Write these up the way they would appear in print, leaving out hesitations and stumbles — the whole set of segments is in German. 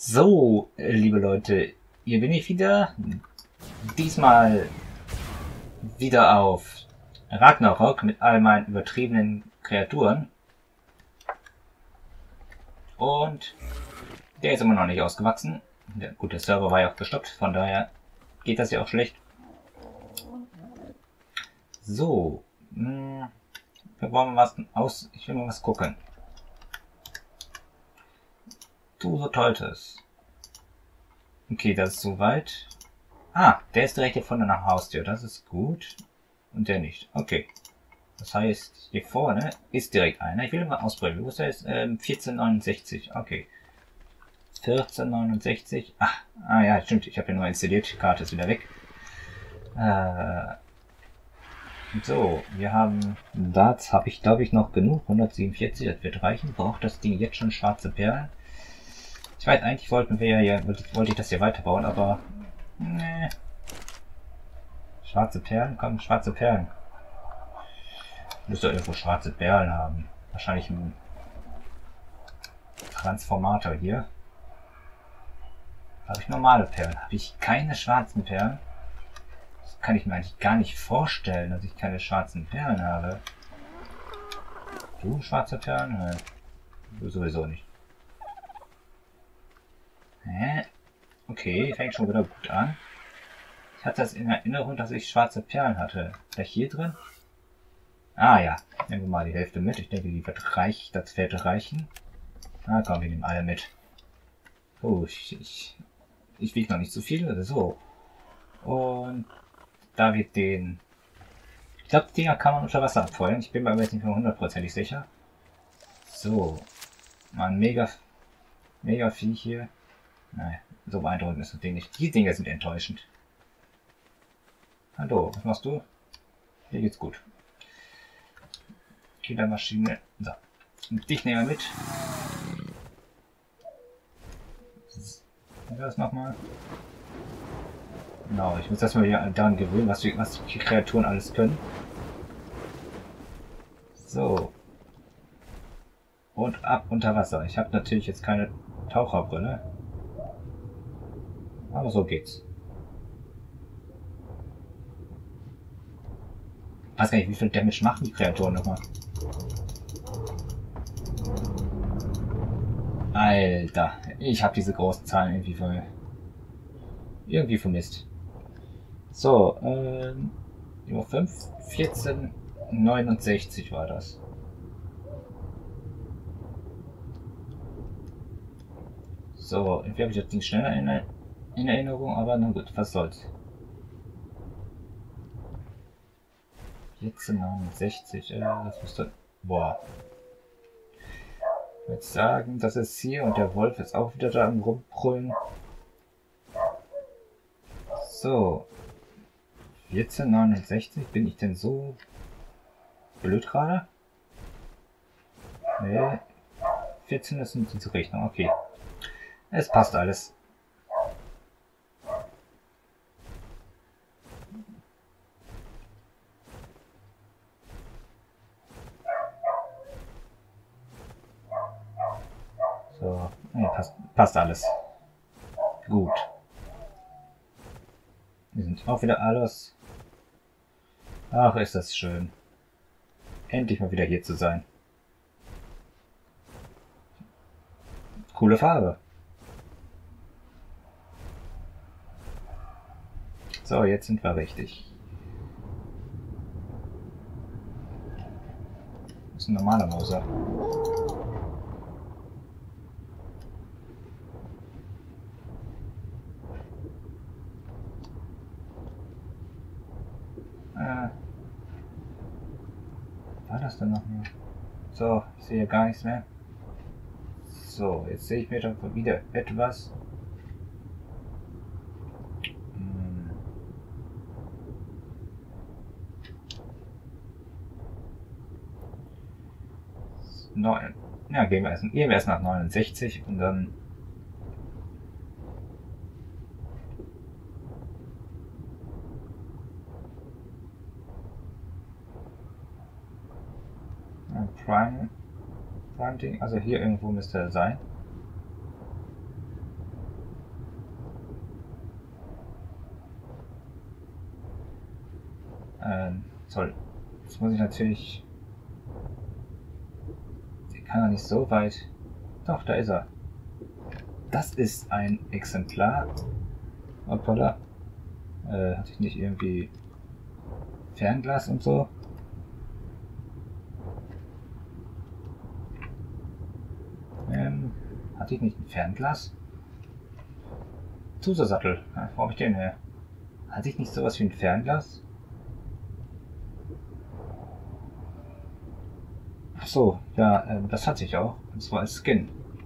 So, liebe Leute, hier bin ich wieder. Diesmal wieder auf Ragnarok mit all meinen übertriebenen Kreaturen. Und der ist immer noch nicht ausgewachsen. Gut, der Server war ja auch gestoppt, von daher geht das ja auch schlecht. So, wir wollen was aus. Ich will mal was gucken. Du so tolltes. Okay, das ist soweit. Ah, der ist direkt hier vorne nach Haustür. Das ist gut. Und der nicht. Okay. Das heißt, hier vorne ist direkt einer. Ich will mal ausprobieren. Wo ist der jetzt? 1469. Okay. 1469. Ah ja, stimmt. Ich habe ja nur installiert. Die Karte ist wieder weg. So, wir haben... Das habe ich, glaube ich, noch genug. 147, das wird reichen. Braucht das Ding jetzt schon schwarze Perlen? Ich weiß, eigentlich wollte ich das hier weiterbauen, aber... Nee. Schwarze Perlen? Komm, schwarze Perlen. Ich muss doch irgendwo schwarze Perlen haben. Wahrscheinlich ein Transformator hier. Habe ich normale Perlen? Habe ich keine schwarzen Perlen? Das kann ich mir eigentlich gar nicht vorstellen, dass ich keine schwarzen Perlen habe. Du, schwarze Perlen? Nee. Sowieso nicht. Hä? Okay, fängt schon wieder gut an. Ich hatte das in Erinnerung, dass ich schwarze Perlen hatte. Vielleicht hier drin? Ah ja, nehmen wir mal die Hälfte mit. Ich denke, die wird reichen. Das wird reichen. Na komm, wir nehmen alle mit. Oh, ich wiege noch nicht so viel. Also so. Und da wird den... Ich glaube, die Dinger kann man unter Wasser abfeuern. Ich bin mir aber jetzt nicht mehr hundertprozentig sicher. So. Mal ein mega Vieh hier. Nein, so beeindruckend ist das Ding nicht. Die Dinger sind enttäuschend. Hallo, was machst du? Hier geht's gut. Killermaschine. So. Und dich nehmen wir mit. Das nochmal. Genau, ich muss erstmal wieder daran gewöhnen, was die Kreaturen alles können. So. Und ab unter Wasser. Ich habe natürlich jetzt keine Taucherbrille. Aber so geht's. Ich weiß gar nicht, wie viel Damage machen die Kreaturen nochmal. Alter, ich habe diese großen Zahlen irgendwie vermisst. So, Nummer 5, 1469 war das. So, irgendwie habe ich das Ding schneller in Erinnerung, aber na gut, was soll's. 1469, das müsste... Boah. Ich würde sagen, das ist hier und der Wolf ist auch wieder da am Rumbrüllen. So. 1469, bin ich denn so blöd gerade? Nee. 14 ist unsere Rechnung, okay. Es passt alles. So, ja, passt alles. Gut. Wir sind auch wieder alles. Ach, ist das schön. Endlich mal wieder hier zu sein. Coole Farbe. So, jetzt sind wir richtig. Das ist ein normaler Mauser. War das denn noch mehr? So, ich sehe gar nichts mehr. So, jetzt sehe ich mir doch wieder etwas. Ja, gehen wir erst nach 69 und dann... Prime Ding, also hier irgendwo müsste er sein. Soll. Jetzt muss ich natürlich... Der kann doch nicht so weit... Doch, da ist er. Das ist ein Exemplar. Hoppala. Hatte ich nicht irgendwie Fernglas und so? Hatte ich nicht ein Fernglas? Zusatzsattel. Wo habe ich den her? Hatte ich nicht sowas wie ein Fernglas? Ach so, ja, das hatte ich auch. Und zwar als Skin.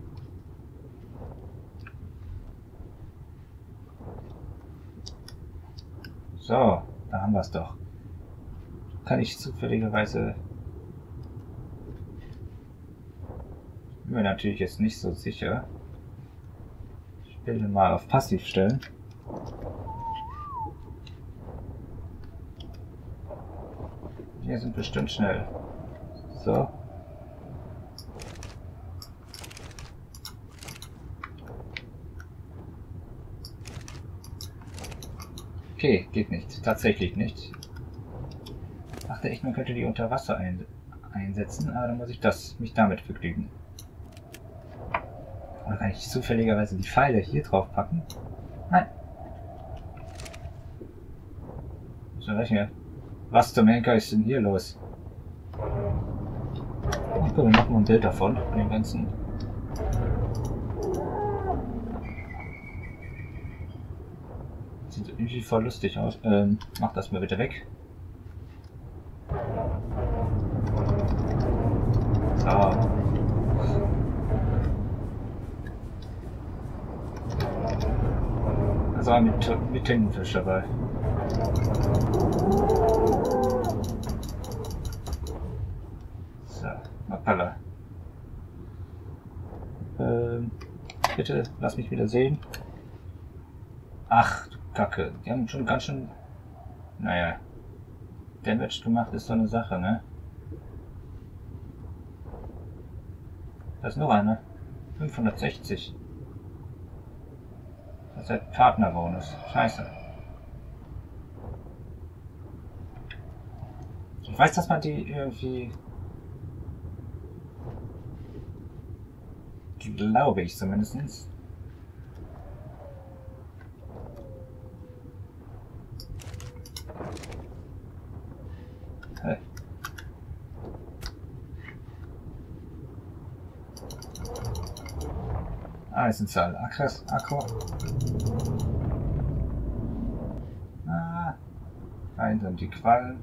So, da haben wir es doch. Kann ich zufälligerweise... Bin mir natürlich jetzt nicht so sicher. Ich will den mal auf Passiv stellen. Hier sind bestimmt schnell. So. Okay, geht nicht. Tatsächlich nicht. Ich dachte echt, man könnte die unter Wasser einsetzen, aber dann muss ich mich damit begnügen. Oder kann ich zufälligerweise die Pfeile hier drauf packen? Nein. So, rechne. Was zum Henker ist denn hier los? Ich glaube, wir machen mal ein Bild davon, von dem ganzen. Sieht irgendwie voll lustig aus. Mach das mal bitte weg. So. Also mit Tintenfisch dabei. So, Hoppala. Bitte lass mich wieder sehen. Ach du Kacke, die haben schon ganz schön... Naja, Damage gemacht ist so eine Sache, ne? Da ist noch eine. 560. Das ist der Partnerbonus. Scheiße. Ich weiß, dass man die irgendwie... Glaube ich zumindest. Hey. Ah, jetzt sind sie alle Akku. Ah, rein sind die Quallen.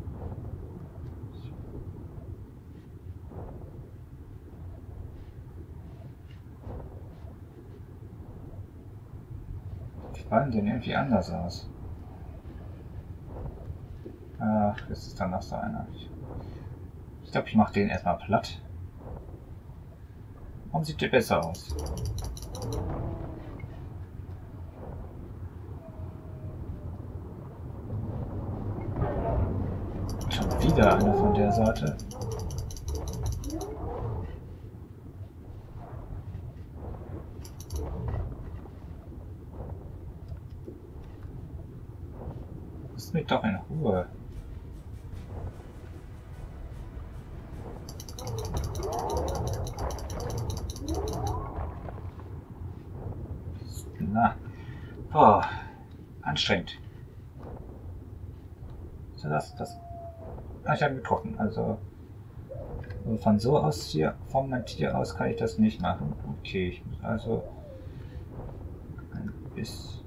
Die Quallen sehen irgendwie anders aus. Ach, jetzt ist da noch so einer. Ich glaube, ich mache den erstmal platt. Warum sieht der besser aus? Schon wieder einer von der Sorte. Lass mich doch in Ruhe. Na, boah, anstrengend. So, das. Ah, ich habe getroffen. Also von so aus hier, vom Tier aus kann ich das nicht machen. Okay, ich muss also ein bisschen.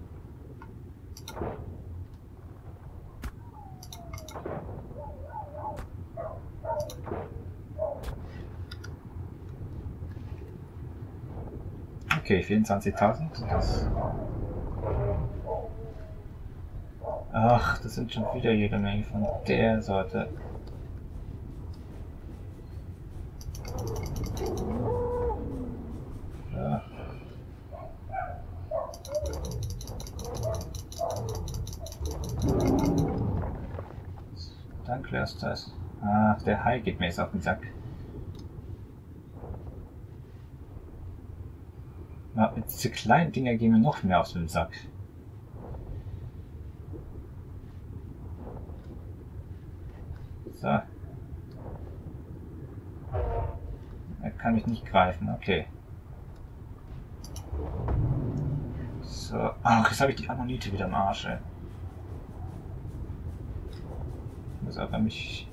Okay, 24.000 sind das. Ach, das sind schon wieder jede Menge von der Sorte. Ja. Dann klärst du das. Ach, der Hai geht mir jetzt auf den Sack. Na, diese kleinen Dinger gehen mir noch mehr auf den Sack. So. Er kann mich nicht greifen, okay. So. Ach, jetzt habe ich die Ammonite wieder im Arsch, ey. Ich muss aber mich...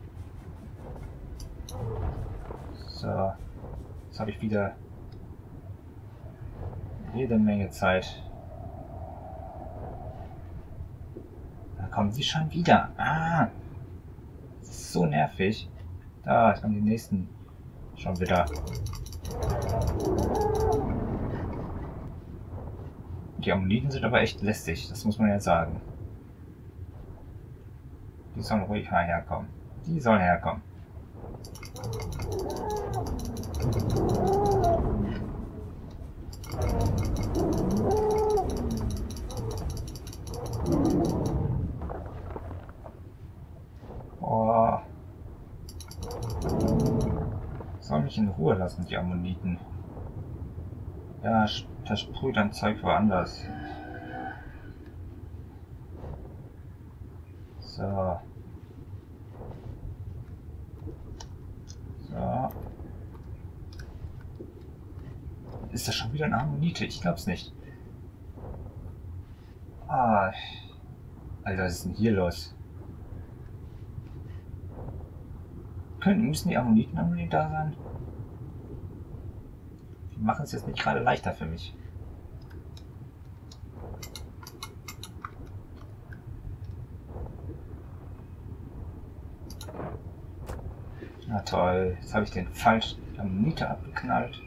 So. Jetzt habe ich wieder jede Menge Zeit. Da kommen sie schon wieder. Ah! Das ist so nervig. Da kommen die nächsten schon wieder. Die Ammoniten sind aber echt lästig, das muss man ja sagen. Die sollen ruhig herkommen. Die sollen herkommen. Oh. Soll mich in Ruhe lassen, die Ammoniten. Ja, versprüht ein Zeug woanders. So. So. Ist das schon wieder eine Ammonite? Ich glaub's nicht. Ah. Alter, was ist denn hier los? Müssen die Ammoniten unbedingt da sein? Die machen es jetzt nicht gerade leichter für mich. Na toll, jetzt habe ich den falschen Ammonite abgeknallt.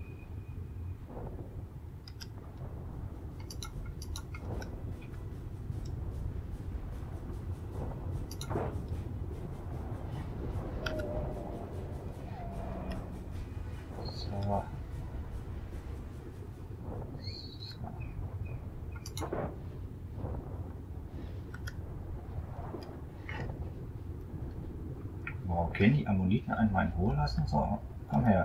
So. Wow, okay, die Ammoniten einmal in Ruhe lassen? So, komm her.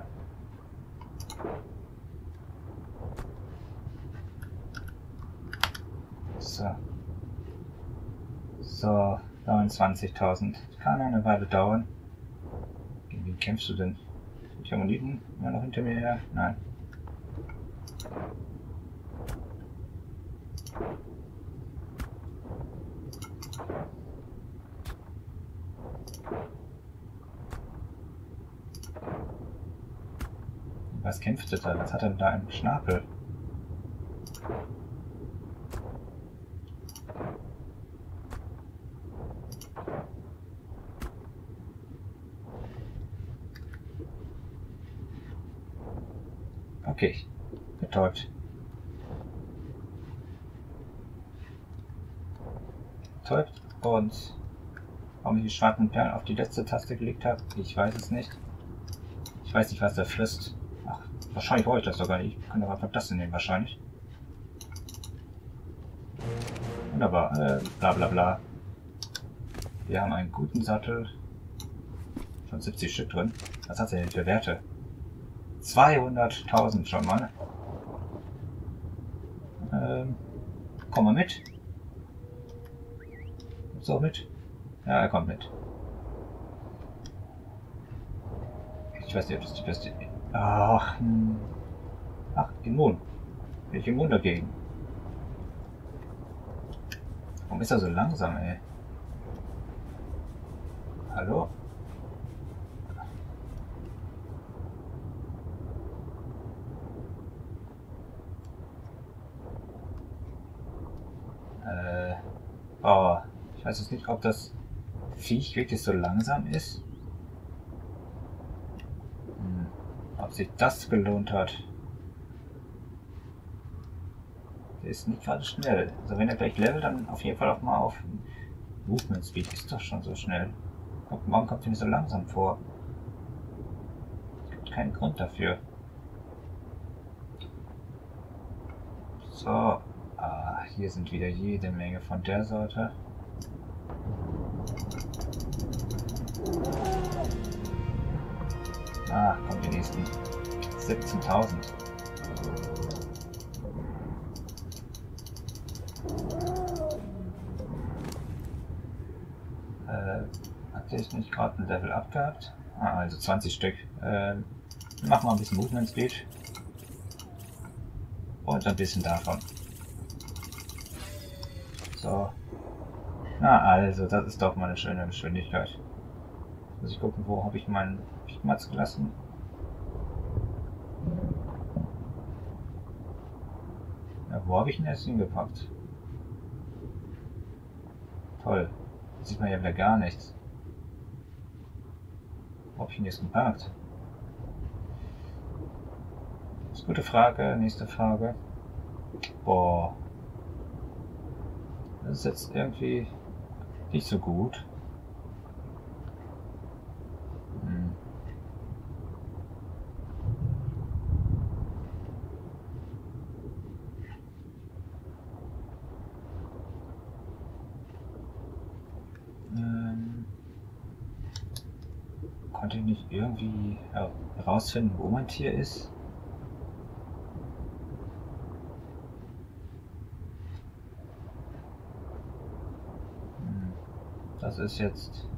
So. So, 29.000. Kann eine Weile dauern. Gegen wen kämpfst du denn? Die Ammoniten immer noch hinter mir her? Nein. Was kämpft er da? Was hat er da im Schnabel? Okay, betäubt. Betäubt und warum ich die schwarzen Perlen auf die letzte Taste gelegt habe, ich weiß es nicht. Ich weiß nicht, was der frisst. Ach, wahrscheinlich brauche ich das sogar nicht. Ich kann aber einfach das nehmen, wahrscheinlich. Wunderbar, bla bla bla. Wir haben einen guten Sattel. Schon 70 Stück drin. Was hat er denn für Werte? 200.000 schon mal. Komm mal mit. So mit? Ja, er kommt mit. Ich weiß nicht, ob das die beste... Ach, ach, immun. Bin ich immun dagegen? Warum ist er so langsam, ey? Hallo? Oh, ich weiß jetzt nicht, ob das Viech wirklich so langsam ist. Ob sich das gelohnt hat. Der ist nicht gerade schnell. Also wenn er gleich levelt, dann auf jeden Fall auch mal auf Movement Speed. Ist doch schon so schnell. Warum kommt er mir so langsam vor? Es gibt keinen Grund dafür. So. Ah, hier sind wieder jede Menge von der Sorte. Ah, kommt die nächsten. 17.000. nicht gerade ein Level up gehabt. Ah, also 20 Stück. Mach mal ein bisschen Movement Speed. Und ein bisschen davon. So. Na also, das ist doch mal eine schöne Geschwindigkeit. Muss ich gucken, wo habe ich meinen Piepmatz gelassen? Ja, wo habe ich ihn erst hingepackt? Toll. Da sieht man ja wieder gar nichts. Wo habe ich ihn jetzt geparkt? Das ist eine gute Frage. Nächste Frage. Boah. Das ist jetzt irgendwie nicht so gut. Konnte ich nicht irgendwie herausfinden, wo mein Tier ist? Das ist jetzt...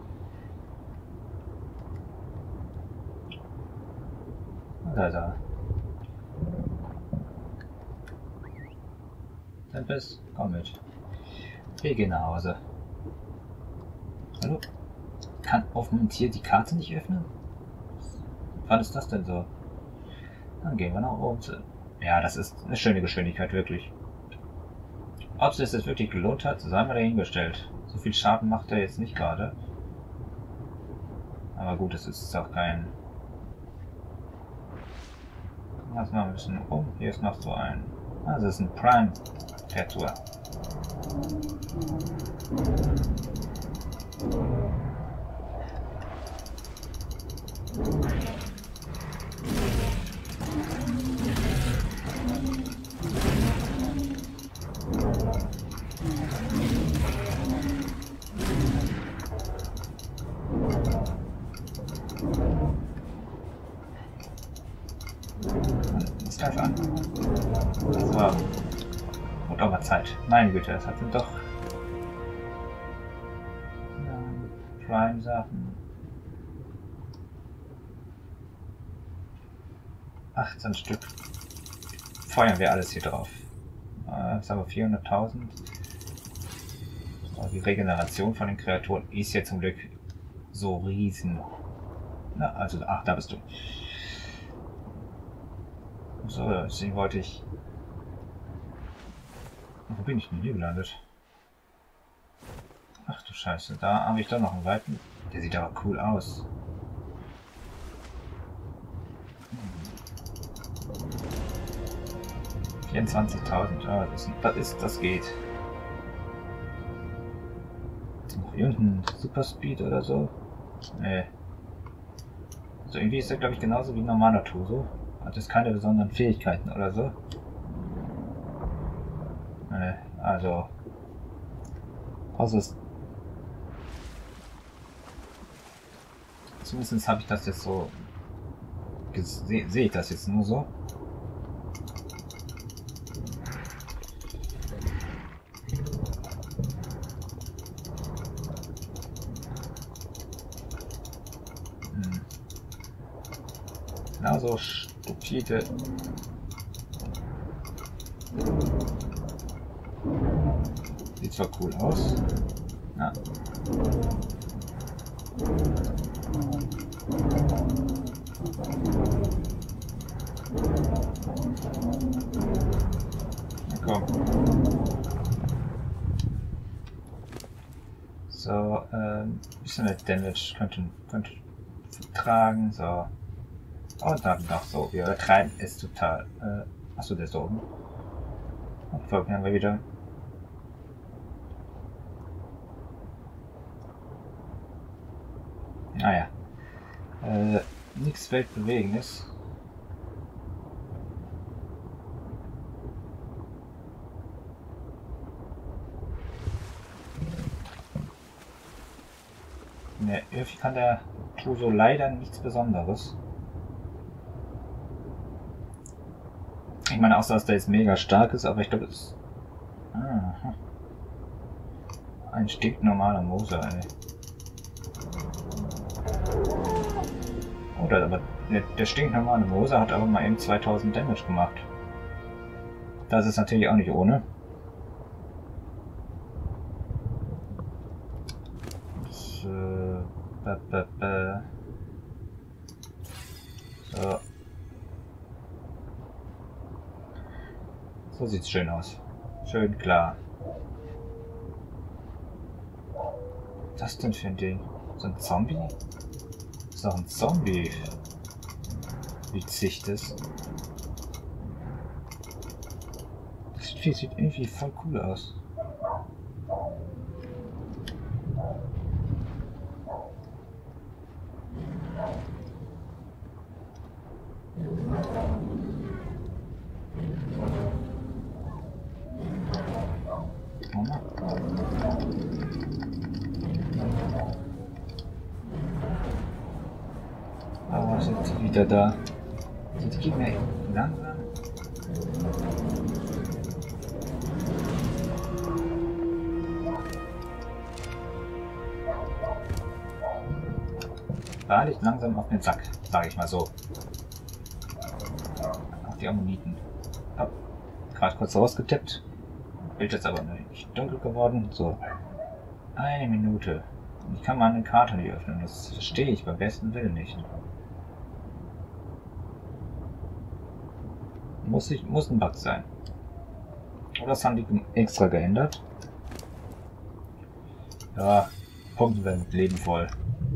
Da. Tempest, komm mit. Wir gehen nach Hause. Hallo? Kann auf dem Tier die Karte nicht öffnen? Wann ist das denn so? Dann gehen wir nach oben. Ja, das ist eine schöne Geschwindigkeit, wirklich. Ob es jetzt wirklich gelohnt hat, sei mal dahingestellt. So viel Schaden macht er jetzt nicht gerade. Aber gut, es ist auch kein... Lass mal ein bisschen um. Hier ist noch so ein... Also es ist ein Prime-Kreatur. Das gleich an. So. Und auch mal Zeit. Meine Güte, das hat sind doch Prime-Sachen. 18 Stück. Feuern wir alles hier drauf. Jetzt haben wir 400.000. Die Regeneration von den Kreaturen ist ja zum Glück so riesen. Na, also, ach, da bist du. So, deswegen wollte ich... Wo bin ich denn hier gelandet? Ach du Scheiße, da habe ich doch noch einen weiten. Der sieht aber cool aus. Hm. 24.000, ja, das geht. Noch irgendein Super Speed oder so? Nee. Also irgendwie ist er, glaube ich, genauso wie ein normaler Tuso. Hat jetzt keine besonderen Fähigkeiten oder so. Nee, also... Außer es... Zumindest habe ich das jetzt so... Sehe ich das jetzt nur so. Genauso stupide. Sieht zwar cool aus. Ja. Na komm. So, bisschen mehr Damage könnte tragen. So. Und dann noch so, wir übertreiben es total. Achso, der ist da oben. Und folgen haben wir wieder. Naja. Nichts Weltbewegendes. Ne, irgendwie kann der Tuso leider nichts Besonderes. Ich meine, außer dass der jetzt mega stark ist, aber ich glaube, es ist ein stinknormaler Moser, ey. Oh, der stinknormale Moser hat aber mal eben 2000 Damage gemacht. Das ist natürlich auch nicht ohne. So. So. So sieht's schön aus. Schön klar. Was ist das denn für ein Ding? So ein Zombie? Das ist doch ein Zombie. Wie zieht das? Das Vieh sieht irgendwie voll cool aus. Aber sind sie wieder da? Sind die Gegner langsam? War nicht langsam auf den Sack, sage ich mal so. Auch die Ammoniten. Hab gerade kurz rausgetippt. Bild ist aber nicht dunkel geworden. So. 1 Minute. Ich kann meine Karte nicht öffnen. Das verstehe ich beim besten Willen nicht. Muss ein Bug sein. Oder das haben die extra geändert. Ja, Punkte werden mit Leben voll.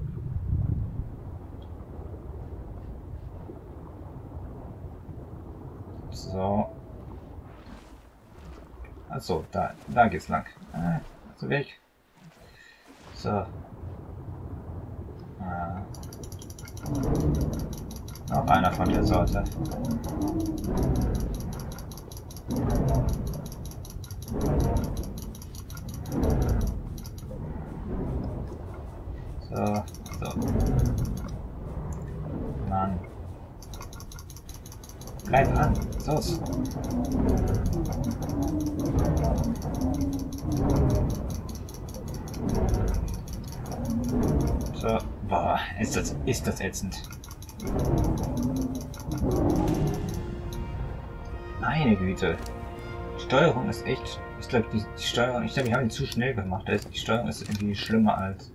So. Achso, da geht's lang. Also weg. So. Noch einer von der Sorte. So. Mann. Bleib an. Los. So. Boah, ist das ätzend. Meine Güte. Die Steuerung ist echt. Ich glaube, die Steuerung. Ich glaube, wir haben die zu schnell gemacht. Die Steuerung ist irgendwie schlimmer als.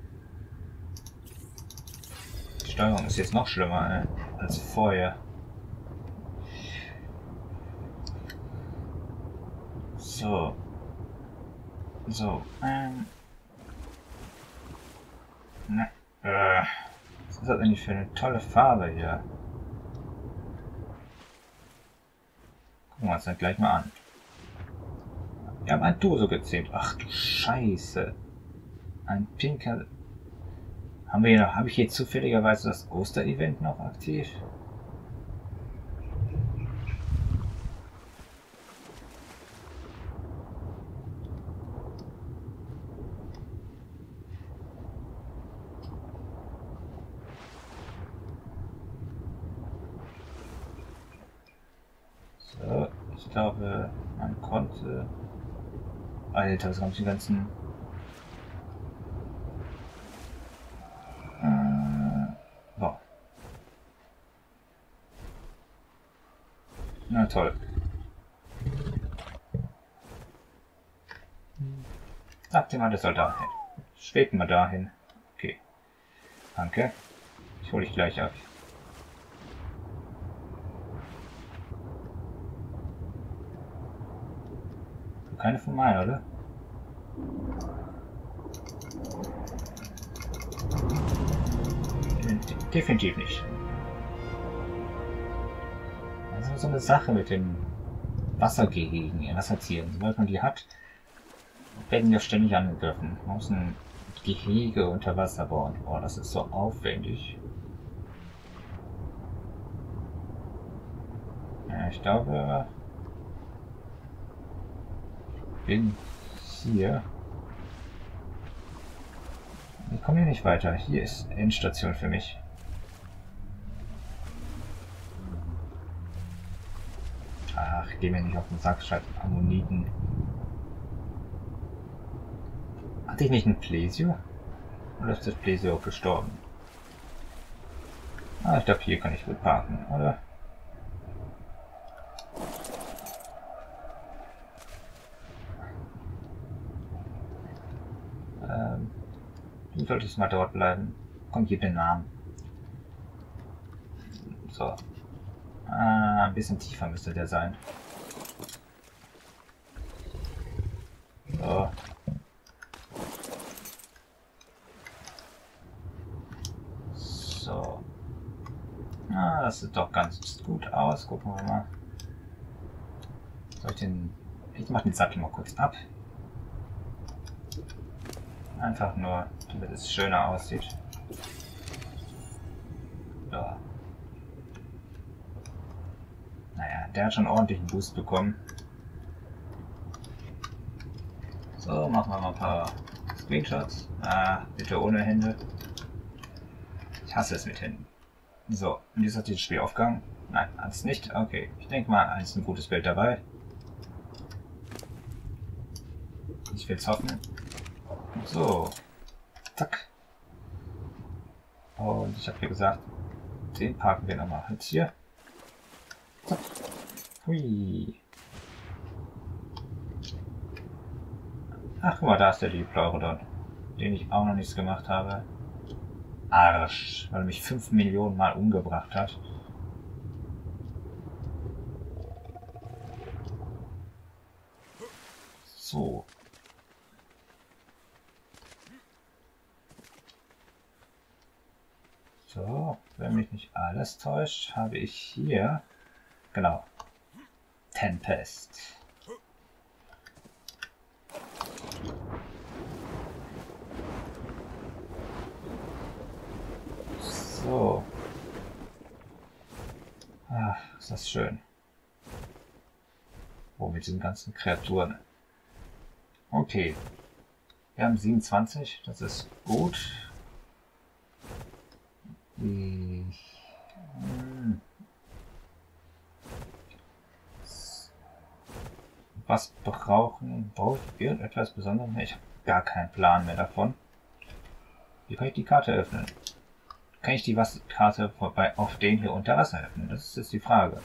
Die Steuerung ist jetzt noch schlimmer als vorher. So. Ne. Was ist das eigentlich für eine tolle Farbe hier? Gucken wir uns das gleich mal an. Wir haben ein Doso gezählt. Ach du Scheiße. Ein pinker. Habe ich jetzt zufälligerweise das Oster-Event noch aktiv? So, ich glaube, man konnte. Alter, was haben die ganzen. Boah. Na toll. Sagt dir mal, das soll dahin. Schwebt mal dahin. Okay. Danke. Ich hole dich gleich ab. Keine von meinen, oder? Definitiv nicht. Also so eine Sache mit den Wassergehegen, Wassertieren. Sobald man die hat, werden die ja ständig angegriffen. Man muss ein Gehege unter Wasser bauen. Boah, das ist so aufwendig. Ja, ich glaube, ich bin hier. Ich komme hier nicht weiter. Hier ist Endstation für mich. Ach, geh mir nicht auf den Sack, schreibt Ammoniten. Hatte ich nicht einen Plesio? Oder ist das Plesio auch gestorben? Ah, ich glaube, hier kann ich gut parken, oder? Du solltest mal dort bleiben. Komm, gib den Namen. So. Ah, ein bisschen tiefer müsste der sein. So. So. Ah, das sieht doch ganz gut aus. Gucken wir mal. Soll ich den... Ich mache den Sattel mal kurz ab. Einfach nur, damit es schöner aussieht. So. Naja, der hat schon ordentlich einen Boost bekommen. So, machen wir mal ein paar Screenshots. Ah, bitte ohne Hände. Ich hasse es mit Händen. So, und jetzt hat das Spiel aufgegangen. Nein, hat es nicht. Okay, ich denke mal, ist ein gutes Bild dabei. Ich will es hoffen. So. Zack. Und ich habe hier gesagt, den parken wir nochmal jetzt hier. Zack. Hui. Ach, guck mal, da ist der Pleurodon, den ich auch noch nichts gemacht habe. Arsch, weil er mich 5 Millionen Mal umgebracht hat. So. So, wenn mich nicht alles täuscht, habe ich hier, genau, Tempest. So. Ach, ist das schön. Oh, mit diesen ganzen Kreaturen. Okay. Wir haben 27, das ist gut. Was braucht irgendetwas Besonderes? Ich habe gar keinen Plan mehr davon. Wie kann ich die Karte öffnen? Kann ich die Karte vorbei auf den hier unter Wasser öffnen? Das ist jetzt die Frage.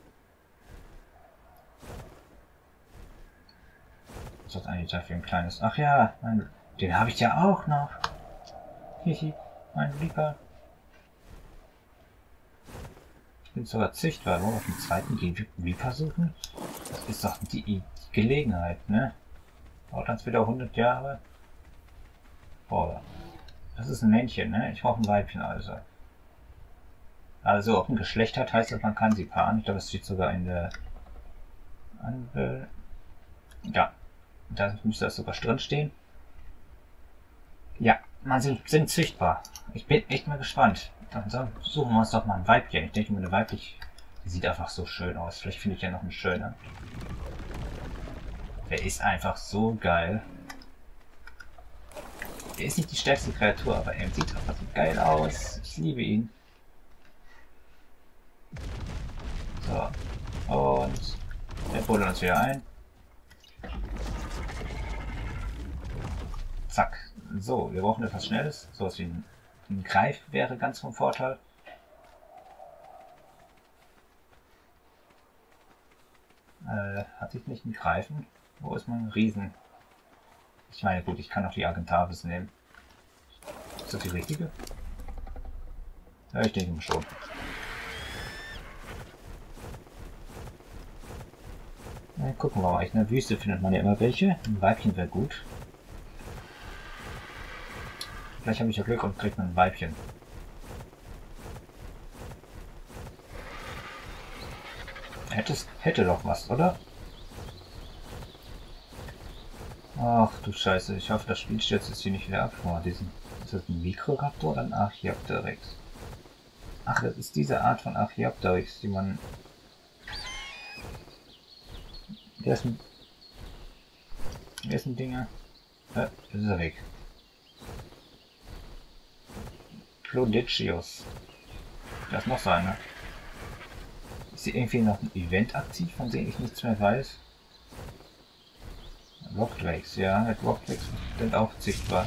Was hat eigentlich dafür ein kleines... Ach ja, den habe ich ja auch noch. Hihi, mein Lieber. Ich bin sogar züchtbar. Wollen wir auf den zweiten Reaper suchen? Das ist doch die Gelegenheit, ne? Dauert das wieder 100 Jahre? Boah. Das ist ein Männchen, ne? Ich brauche ein Weibchen also. Also, ob ein Geschlecht hat, heißt das, man kann sie paaren. Ich glaube, das steht sogar in der... Ja. Da müsste das sogar drin stehen. Ja, man sind züchtbar. Ich bin echt mal gespannt. Dann suchen wir uns doch mal ein Weibchen. Ich denke mal, eine weiblich... Die sieht einfach so schön aus. Vielleicht finde ich ja noch eine schöne. Der ist einfach so geil. Er ist nicht die stärkste Kreatur, aber er sieht einfach so geil aus. Ich liebe ihn. So. Und wir buddeln uns wieder ein. Zack. So, wir brauchen etwas Schnelles. So was wie ein Greif wäre ganz vom Vorteil. Hatte ich nicht einen Greifen? Wo ist mein Riesen? Ich meine, gut, ich kann auch die Argentavis nehmen. Ist das die richtige? Ja, ich denke mal schon. Na, gucken wir mal. In der Wüste findet man ja immer welche. Ein Weibchen wäre gut. Vielleicht habe ich ja Glück und kriegt man ein Weibchen. Hätte doch was, oder? Ach du Scheiße, ich hoffe, das Spiel stürzt jetzt hier nicht wieder ab. Oh, ist das ein Mikroraptor oder ein Archaeopteryx? Ach, das ist diese Art von Archaeopteryx, die man... Wer ist ein Dinger? Jetzt ist er weg. Clodichius. Das muss sein, ne? Ist hier irgendwie noch ein Event aktiv, von dem ich nichts mehr weiß? Rockdrakes, ja, Rockdrakes sind auch sichtbar.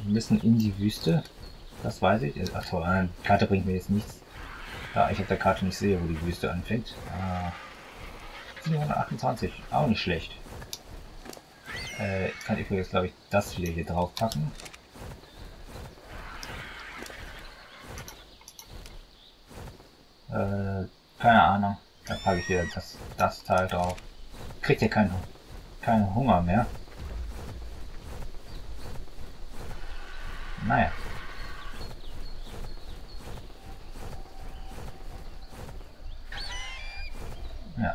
ein bisschen in die Wüste. Das weiß ich. Achso, die Karte bringt mir jetzt nichts, da ich auf der Karte nicht sehe, wo die Wüste anfängt. 728, auch nicht schlecht. Jetzt kann ich jetzt, glaube ich, das hier drauf packen. Keine Ahnung. Dann packe ich wieder das Teil drauf. Kriegt ihr keinen Hunger mehr. Naja. Ja.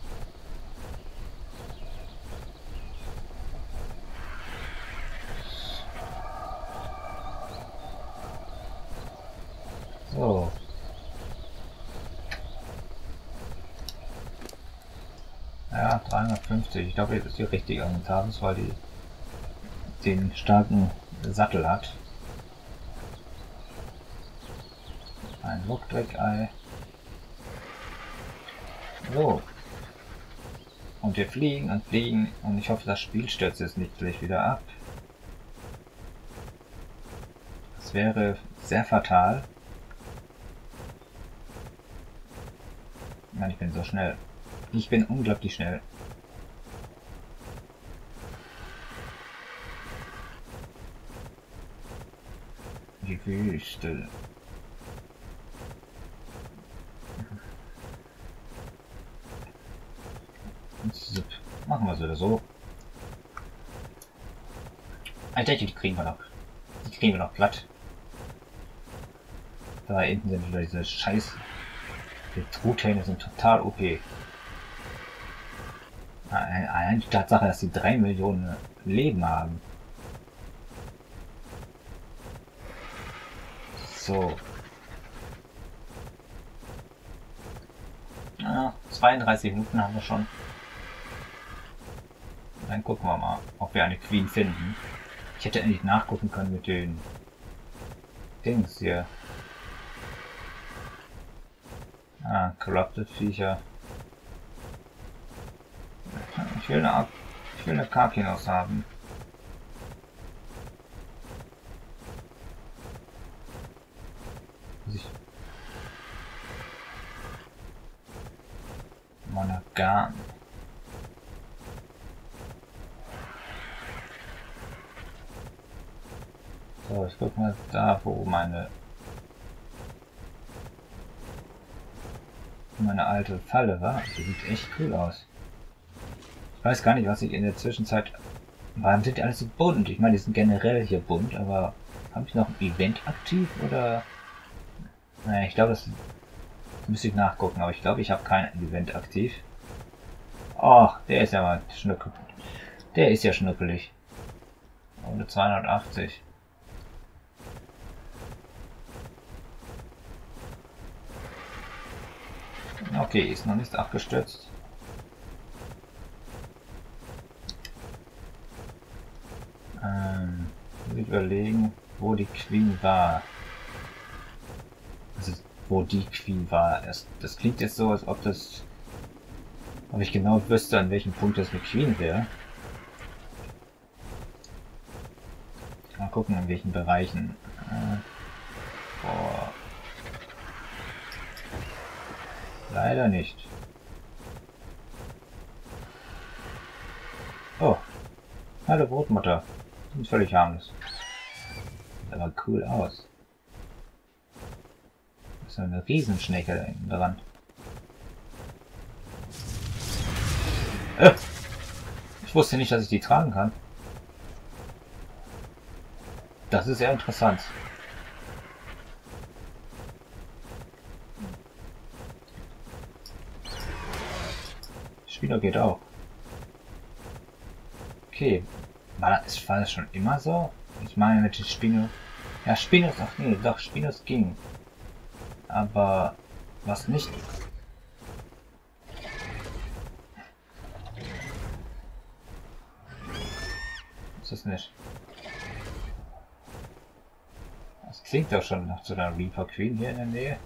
So. Ja, 350. Ich glaube, jetzt ist die richtige Anzahl, weil die den starken Sattel hat. Ein Lookdreck-Ei. So. Und wir fliegen und fliegen und ich hoffe, das Spiel stürzt jetzt nicht gleich wieder ab. Das wäre sehr fatal. Nein, ich bin so schnell. Ich bin unglaublich schnell. Die Wüste. Machen wir es wieder so. Ich denke, die kriegen wir noch. Die kriegen wir noch platt. Da hinten sind wieder diese Scheiß. Die Truthähne sind total OP. Allein die Tatsache, dass sie 3 Millionen Leben haben. So. Ja, 32 Minuten haben wir schon. Dann gucken wir mal, ob wir eine Queen finden. Ich hätte endlich nachgucken können mit den Dings hier. Corrupted Viecher. Ich will eine Karkinos haben. Monogan. So, ich guck mal da, wo meine alte Falle war. Die sieht echt cool aus. Ich weiß gar nicht, was ich in der Zwischenzeit... Warum sind die alles so bunt? Ich meine, die sind generell hier bunt, aber habe ich noch ein Event aktiv oder... Naja, ich glaube, das müsste ich nachgucken, aber ich glaube, ich habe kein Event aktiv. Ach, der ist ja mal schnuckelig. Der ist ja schnuckelig. Und 280. Okay, ist noch nicht abgestürzt. Muss ich überlegen, wo die Queen war. Also, wo die Queen war. Das klingt jetzt so, als ob ich genau wüsste, an welchem Punkt das eine Queen wäre. Mal gucken, in welchen Bereichen. Boah. Leider nicht. Oh. Hallo Brotmutter. Sieht völlig harmlos. Sieht aber cool aus. Das ist eine Riesenschnecke da hinten dran. Ich wusste nicht, dass ich die tragen kann. Das ist sehr interessant. Spino geht auch. Okay. War das schon immer so? Ich meine mit den Spino... Ja, Spinos... Ach nee, doch, Spinos ging. Aber... Was nicht... Ist das nicht? Das klingt doch schon nach so einer Reaper Queen hier in der Nähe.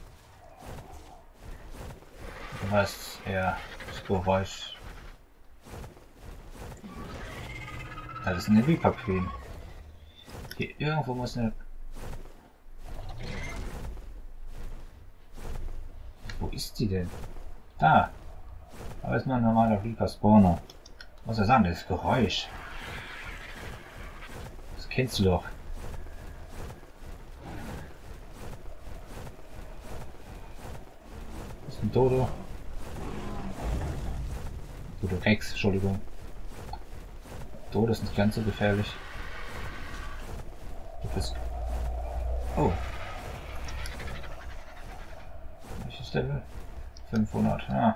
Du weißt eher das Geräusch. Das ist eine Reaper Queen. Hier irgendwo muss eine... Wo ist die denn? Da! Aber ist nur ein normaler Reaper Spawner. Muss er sagen, das Geräusch. Das kennst du doch. Das ist ein Dodo. Dodo Rex, Entschuldigung. Dodo ist nicht ganz so gefährlich. Du bist... Oh. Welches Level? 500, ja.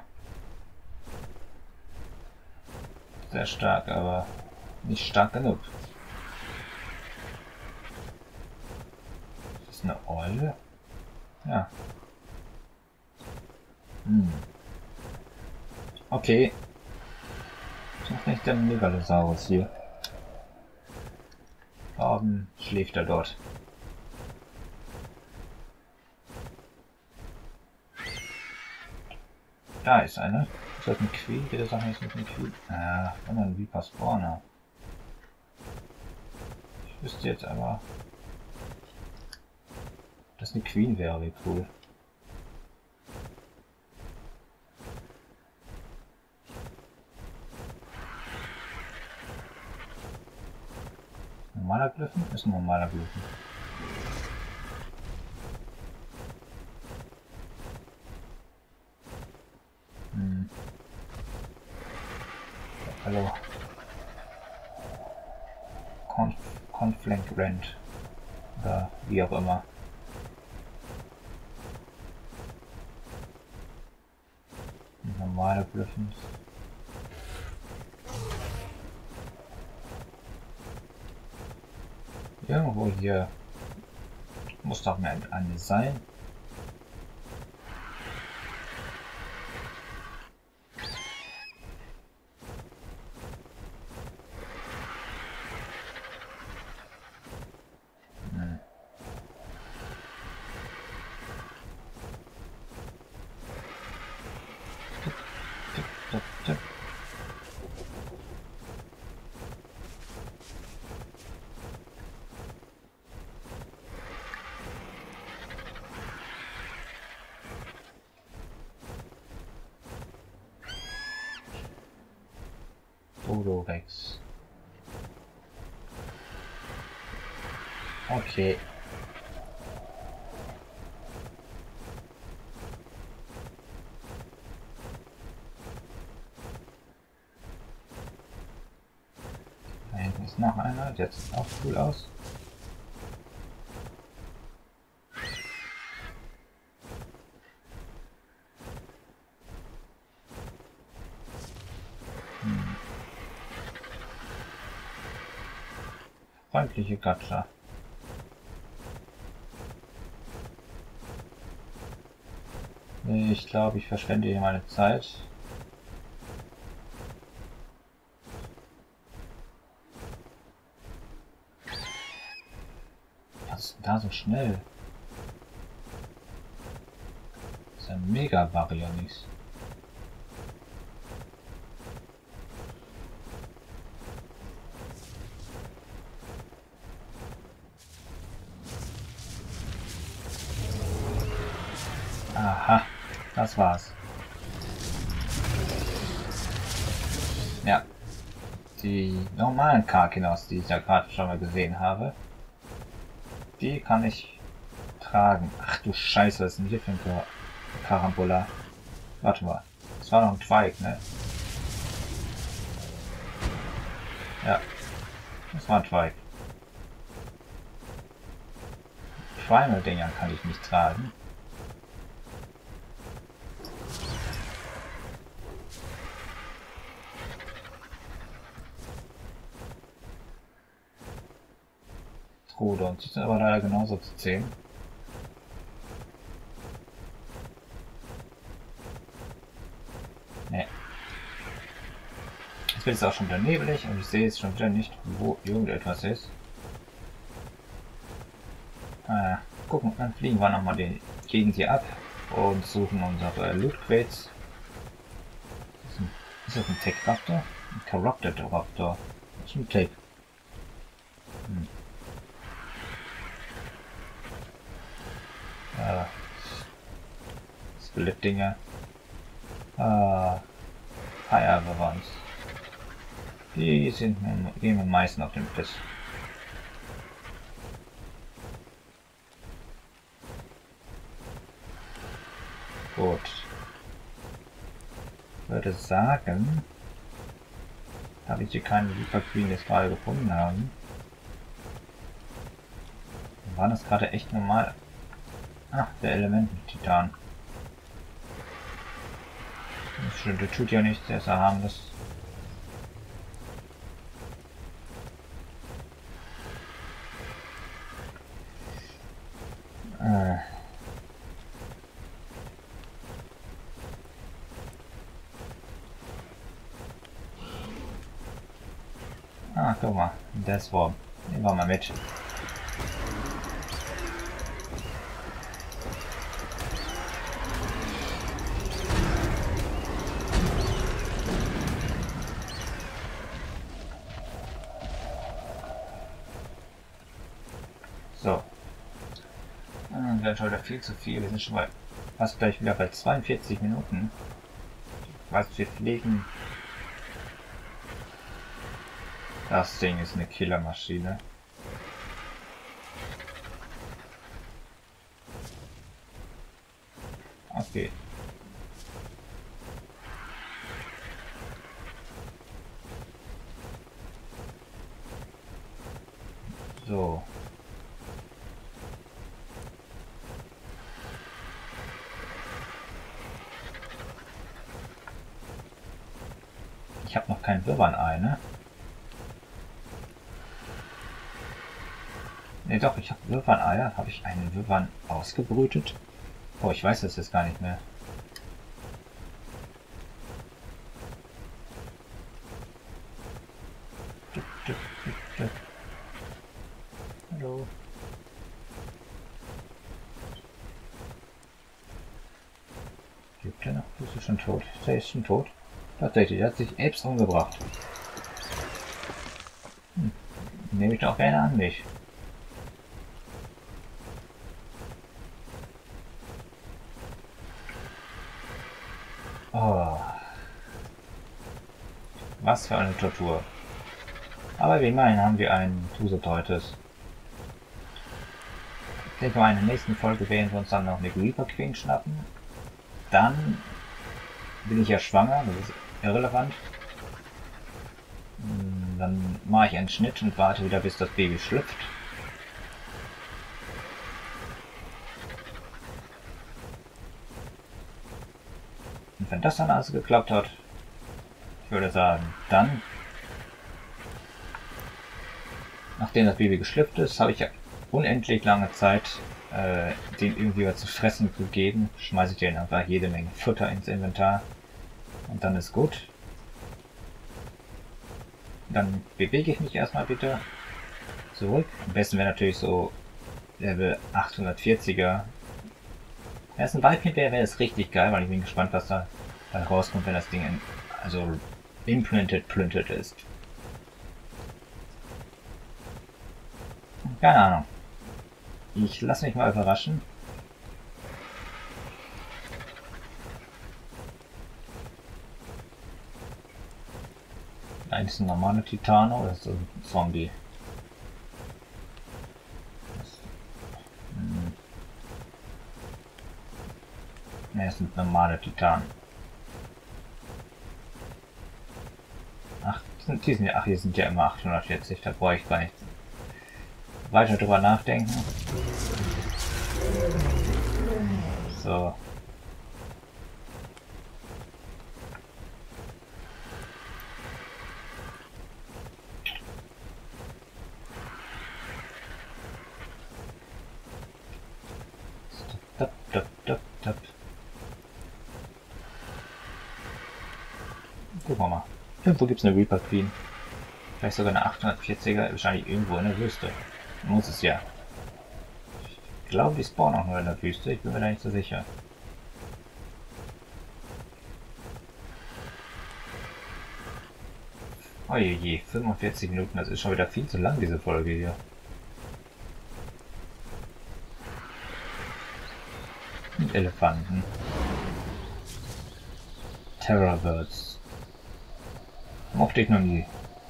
Sehr stark, aber nicht stark genug. Ist das eine Eule? Ja. Okay. Das ist nicht der Megalosaurus hier. Warum schläft er dort? Da ist eine. Ist das eine Queen? Geht das auch nicht mit einer Queen? Ah, immer ein Reaper Spawner. Ich wüsste jetzt aber, dass eine Queen wäre, wie cool. Normaler Glyphen? Ist ein normaler Glyphen. Hallo. Conflank Rent. Oder wie auch immer. Normale Glyphens. Irgendwo hier muss doch mehr eine sein. Dodo Rex. Okay. Da hinten ist noch einer, der sieht auch cool aus. Freundliche Gatscha. Ich glaube, ich verschwende hier meine Zeit. Was ist denn da so schnell? Das ist ein Mega-Baryonyx. Aha, das war's. Ja, die normalen Karkinos, die ich ja gerade schon mal gesehen habe, die kann ich tragen. Ach du Scheiße, was ist denn hier für ein Karambola? Warte mal, das war noch ein Twig, ne? Ja, das war ein Twig. Primal-Dinger kann ich nicht tragen. Und die sind aber leider genauso zu zählen. Nee. Jetzt wird es auch schon wieder nebelig und ich sehe jetzt schon wieder nicht, wo irgendetwas ist. Gucken, dann fliegen wir nochmal die Gegend hier ab und suchen unsere Loot Crates. Ist das ein Tech-Raptor? Ein Corrupted Raptor. Das ist ein Tech. Skelettdinger. Fire-Verwandt. Die gehen mir meistens auf den Piss. Gut. Ich würde sagen, habe ich hier keine Reaper Queen jetzt gerade gefunden haben. War das gerade echt normal? Ach, der Elementen-Titan. Das tut ja nichts, der ist ja harmlos. Ah, guck mal, das war. Nehmen wir mal mit. So. Wir haben schon wieder viel zu viel. Wir sind schon mal fast gleich wieder bei 42 Minuten. Was wir pflegen. Das Ding ist eine Killermaschine. Okay. So. Ich habe noch kein Wirbelei, ne? Ne, doch, ich habe Wirbelei. Habe ich einen Wirbel ausgebrütet? Oh, ich weiß das jetzt gar nicht mehr. Hallo. Gibt der noch? Bist du schon tot? Der ist schon tot. Tatsächlich, der hat sich selbst umgebracht. Nehme ich doch gerne an mich. Oh. Was für eine Tortur. Aber wie immerhin haben wir einen Tuseteutes. Ich denke mal, in der nächsten Folge werden wir uns dann noch eine Reaper Queen schnappen. Dann bin ich ja schwanger, das ist irrelevant. Dann mache ich einen Schnitt und warte wieder, bis das Baby schlüpft. Und wenn das dann alles geklappt hat, ich würde sagen, dann, nachdem das Baby geschlüpft ist, habe ich ja unendlich lange Zeit, den irgendwie was zu fressen gegeben. Schmeiße ich den einfach jede Menge Futter ins Inventar und dann ist gut. Dann bewege ich mich erstmal bitte zurück. Am besten wäre natürlich so Level 840er. Wenn es ein Weibchen wäre, wäre es richtig geil, weil ich bin gespannt, was da rauskommt, wenn das Ding also implanted ist. Keine Ahnung. Ich lasse mich mal überraschen. Eigentlich ist ein normaler Titano oder ist das ein Zombie? Ne, es sind normale Titanen. Ach, hier sind ja immer 840, da brauche ich gar nicht weiter drüber nachdenken. So. Gucken wir mal. Irgendwo gibt es eine Reaper Queen. Vielleicht sogar eine 840er, wahrscheinlich irgendwo in der Wüste. Muss es ja. Ich glaube, die spawnen auch nur in der Wüste, ich bin mir da nicht so sicher. Oh je, 45 Minuten, das ist schon wieder viel zu lang, diese Folge hier. Mit Elefanten. Terror Birds. Mochte ich noch nie.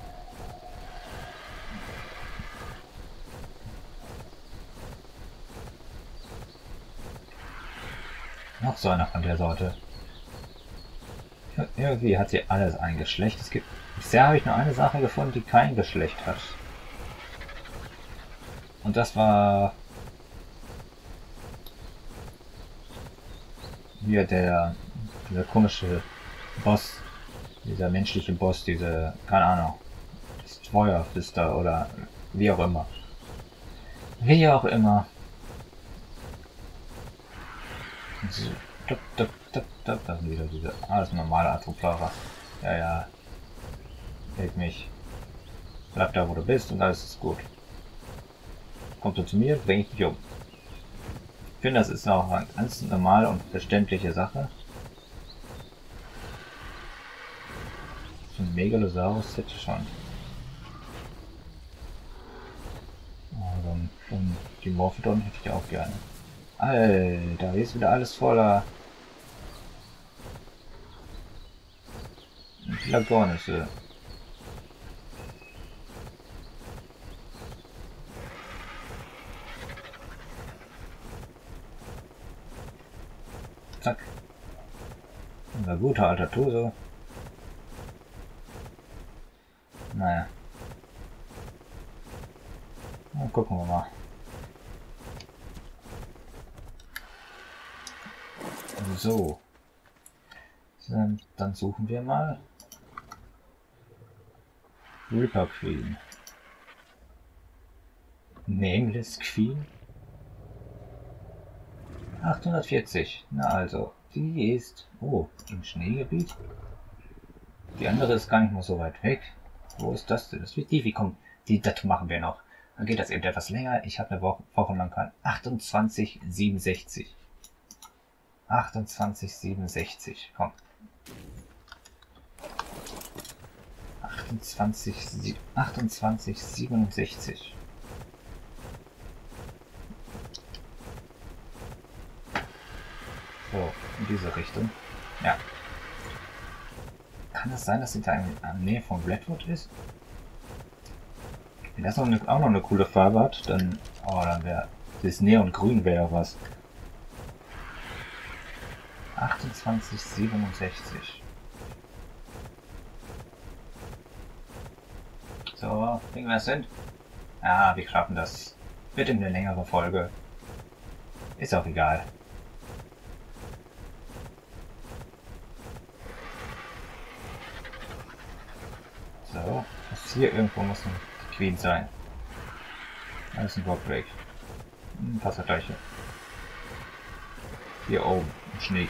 Noch so einer von der Sorte. Irgendwie hat sie alles ein Geschlecht. Es gibt. Bisher habe ich nur eine Sache gefunden, die kein Geschlecht hat. Und das war hier dieser komische Boss, dieser menschliche Boss, keine Ahnung, das Feuerfister oder wie auch immer. Wie auch immer. So, das sind wieder diese. Das sind normale Atroplara. Ja, ja. Hält mich. Bleib da, wo du bist und alles ist gut. Kommt du zu mir, bringe ich dich um. Ich finde, das ist auch eine ganz normale und verständliche Sache. So ein Megalosaurus hätte schon. Und die Morphodon hätte ich auch gerne. Alter, hier ist wieder alles voller Lagornisse. Zack. Unser guter alter Tuso. Naja. Na, gucken wir mal. So. Dann suchen wir mal Reaper Queen. Nameless Queen. 840. Na also, die ist im Schneegebiet. Die andere ist gar nicht mehr so weit weg. Wo ist das denn? Das wird die, wie kommt die? Das machen wir noch. Dann geht das eben etwas länger. Ich habe eine Woche lang kein 2867. 2867. Komm. 2867. So, in diese Richtung. Ja. Kann es sein, dass sie da in der Nähe von Redwood ist? Wenn das auch noch eine coole Farbe hat, dann. Dann wäre. Das Neongrün wäre was. 2867. So, kriegen wir es hin? Ja, wir schaffen das. Wird in eine längere Folge. Ist auch egal. So, das hier irgendwo muss die Queen sein. Das ist ein Rockbreak. Passt das gleiche. Hier oben, im Schnee.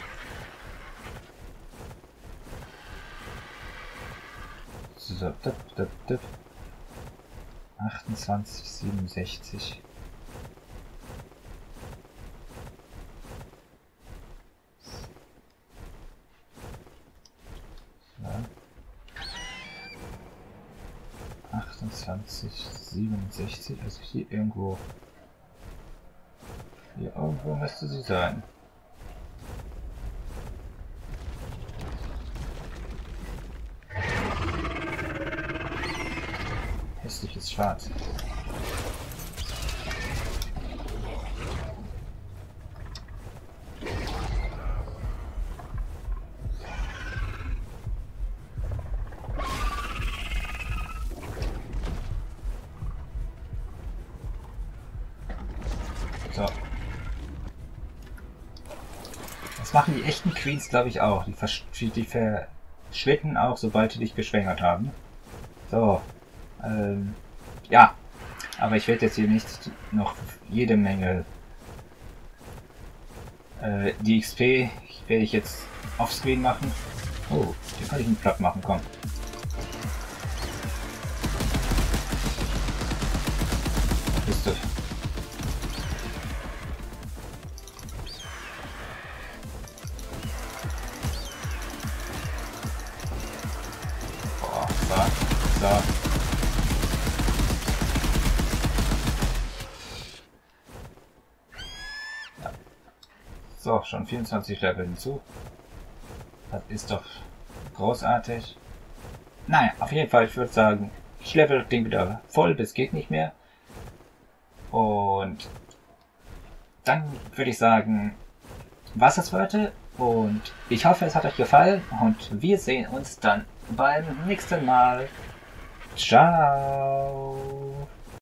So, 2867. So. 2867, also hier irgendwo. Hier irgendwo müsste sie sein. Hässliches Schwarz. So. Das machen die echten Queens, glaube ich, auch. Die verschwinden auch, sobald die dich geschwängert haben. So. Ja. Aber ich werde jetzt hier nicht noch jede Menge die XP werde ich jetzt offscreen machen. Oh, hier kann ich einen platt machen, komm. Bist du? Boah, so. So, schon 24 Level hinzu. Das ist doch großartig. Naja, auf jeden Fall, ich würde sagen, ich level das Ding wieder voll, bis geht nicht mehr. Und dann würde ich sagen, was das für heute. Und ich hoffe, es hat euch gefallen. Und wir sehen uns dann beim nächsten Mal. Ciao.